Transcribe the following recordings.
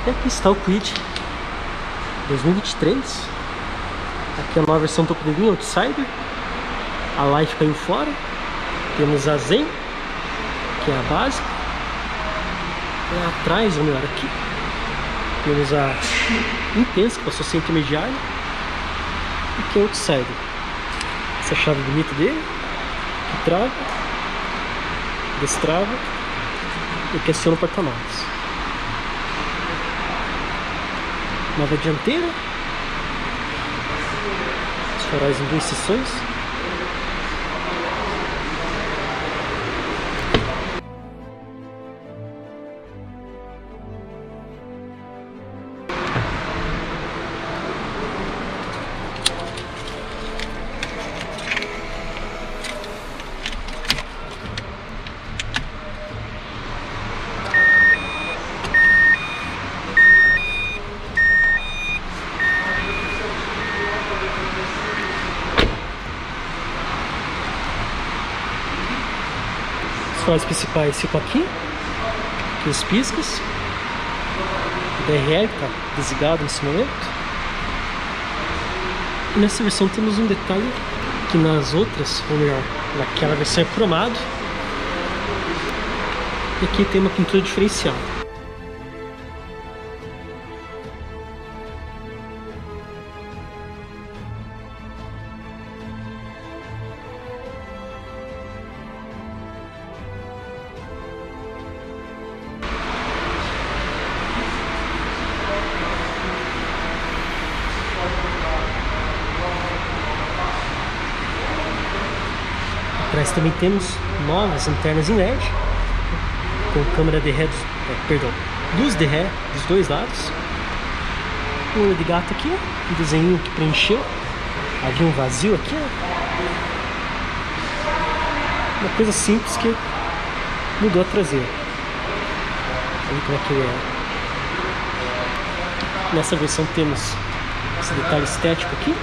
E aqui está o Kwid 2023. Aqui a nova versão topo de linha, Outsider. A Light caiu fora. Temos a Zen, que é a básica. E atrás, ou melhor, aqui temos a Intensa, que passou a ser intermediária. E aqui é o Outsider. Essa chave bonita dele, que trava, destrava e que aciona o porta-malas. Nova dianteira, os faróis em 2 seções. Os faróis principais ficam aqui os piscas. O DRL está desligado nesse momento. E nessa versão temos um detalhe que nas outras, ou melhor, naquela versão é cromado. E aqui tem uma pintura diferencial. Atrás também temos novas lanternas em LED, com câmera de ré, luz de ré dos dois lados. Um olho de gato aqui, um desenho que preencheu, havia um vazio aqui, uma coisa simples que mudou a traseira. Olha como é que ele é. Nessa versão temos esse detalhe estético aqui.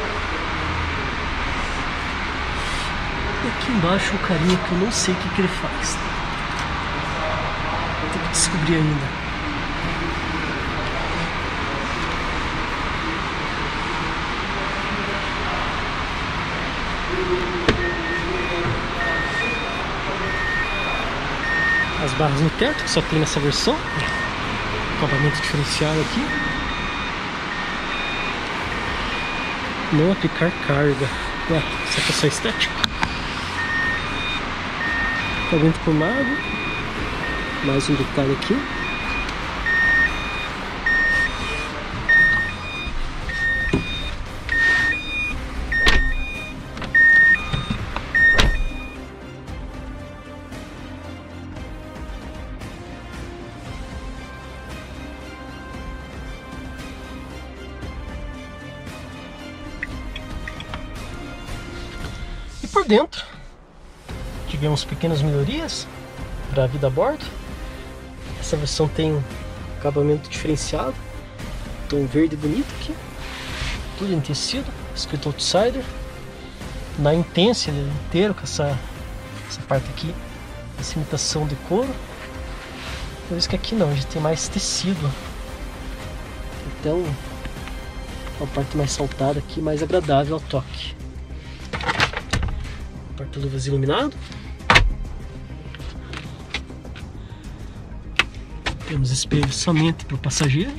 Aqui embaixo o carinha que eu não sei o que ele faz. Tem que descobrir ainda. As barras no teto, que só tem nessa versão. Acabamento diferenciado aqui. Não aplicar carga. Ué, isso aqui é só estético. Acabamento cromado, mais um detalhe aqui. E por dentro tivemos pequenas melhorias para a vida a bordo. Essa versão tem um acabamento diferenciado, tom verde bonito aqui, tudo em tecido, escrito Outsider. Na Intensa ele é inteiro com essa parte aqui, essa imitação de couro. Por isso que aqui não, a gente tem mais tecido. Então, uma parte mais saltada aqui, mais agradável ao toque. Porta-luvas iluminado. Temos espelho somente para o passageiro.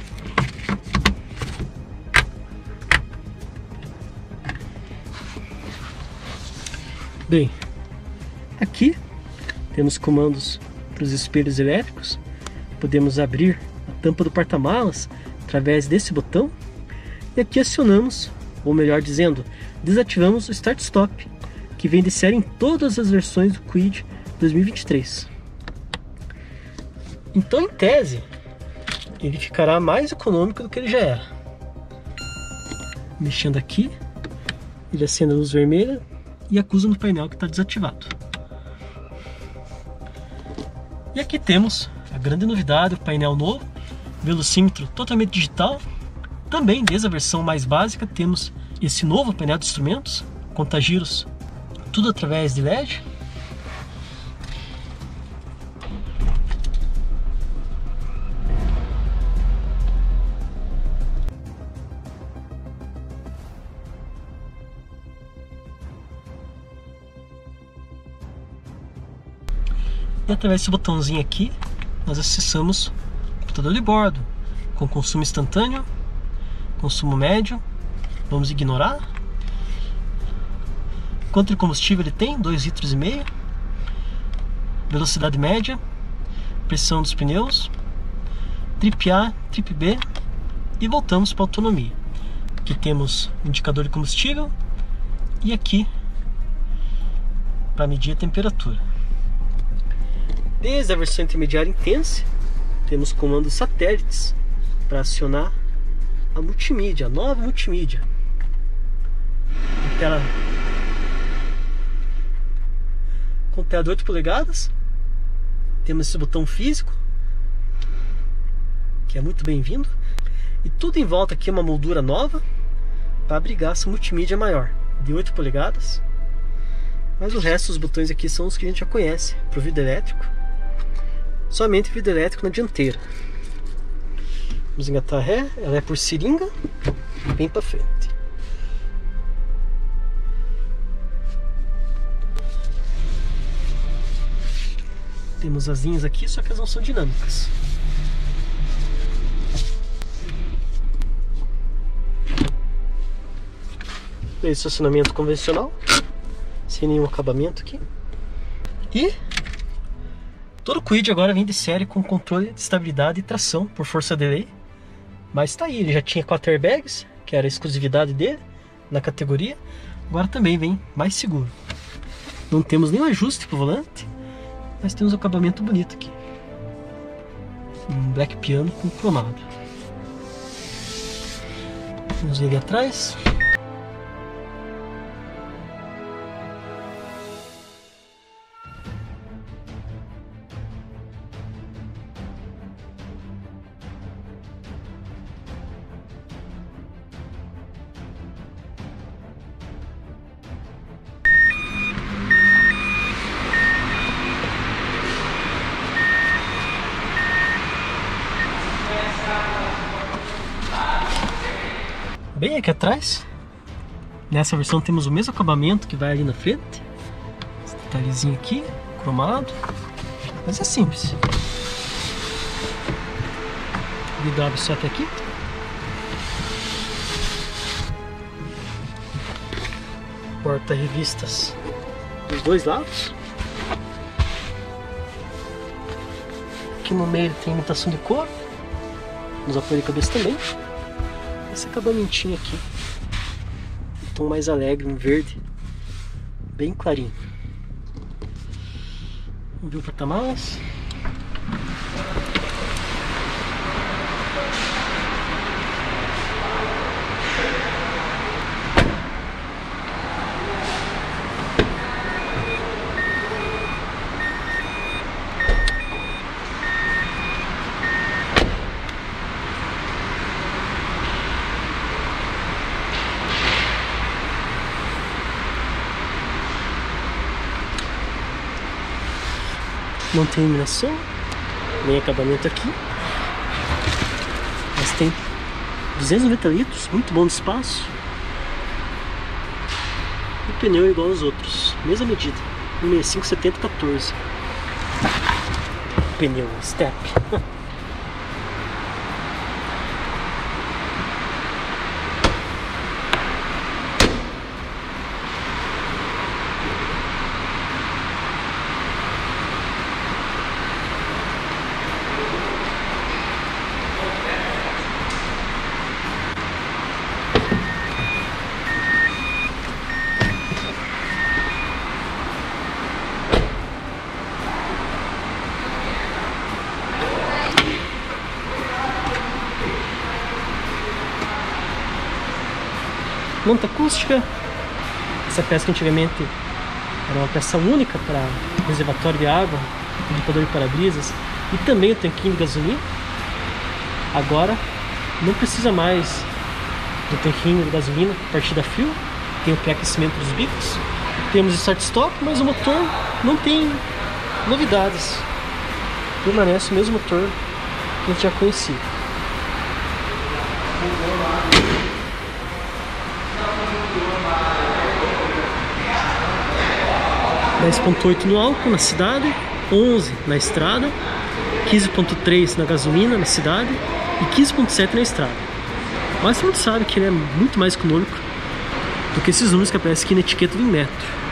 Bem, aqui temos comandos para os espelhos elétricos. Podemos abrir a tampa do porta-malas através desse botão. E aqui acionamos, ou melhor dizendo, desativamos o Start-Stop, que vem de série em todas as versões do Kwid 2023. Então, em tese, ele ficará mais econômico do que ele já era. Mexendo aqui, ele acende a luz vermelha e acusa no painel que está desativado. E aqui temos a grande novidade, o painel novo, velocímetro totalmente digital. Também, desde a versão mais básica, temos esse novo painel de instrumentos, contagiros, tudo através de LED. E através desse botãozinho aqui, nós acessamos o computador de bordo, com consumo instantâneo, consumo médio, vamos ignorar. Quanto de combustível ele tem? 2,5 litros. Velocidade média, pressão dos pneus, trip A, trip B, e voltamos para a autonomia. Aqui temos o indicador de combustível e aqui para medir a temperatura. Desde a versão intermediária intensa, temos comandos satélites para acionar a multimídia, a nova multimídia. Tela com tela de 8 polegadas. Temos esse botão físico, que é muito bem-vindo. E tudo em volta aqui é uma moldura nova para abrigar essa multimídia maior, de 8 polegadas. Mas o resto dos botões aqui são os que a gente já conhece para o vidro elétrico. Somente vidro elétrico na dianteira. Vamos engatar ré, ela é por seringa, bem para frente. Temos asinhas aqui, só que elas não são dinâmicas. Estacionamento convencional, sem nenhum acabamento aqui. E todo o Kwid agora vem de série com controle de estabilidade e tração por força de lei. Mas tá aí, ele já tinha 4 airbags, que era a exclusividade dele na categoria. Agora também vem mais seguro. Não temos nenhum ajuste pro volante, mas temos um acabamento bonito aqui. Um black piano com cromado. Vamos ver ali atrás. Bem aqui atrás, nessa versão temos o mesmo acabamento que vai ali na frente. Esse detalhezinho aqui, cromado, mas é simples. O vidro abre só até aqui. Porta-revistas dos dois lados. Aqui no meio tem imitação de couro, nos apoios de cabeça também. Esse acabamentinho aqui, um tom mais alegre, um verde bem clarinho. Vamos ver o porta-malas. Não tem iluminação, nem acabamento aqui, mas tem 290 litros, muito bom de espaço. E o pneu é igual aos outros, mesma medida, 165/70/14. Pneu step. Manta acústica, essa peça que antigamente era uma peça única para reservatório de água, limpador de para-brisas e também o tanquinho de gasolina. Agora não precisa mais do tanquinho de gasolina a partir da fio, tem o pré-aquecimento dos bicos, temos start-stop, mas o motor não tem novidades, permanece o mesmo motor que a gente já conhecia. 10,8 no álcool na cidade, 11 na estrada, 15,3 na gasolina na cidade e 15,7 na estrada. Mas todo mundo sabe que ele é muito mais econômico do que esses números que aparecem aqui na etiqueta do Inmetro.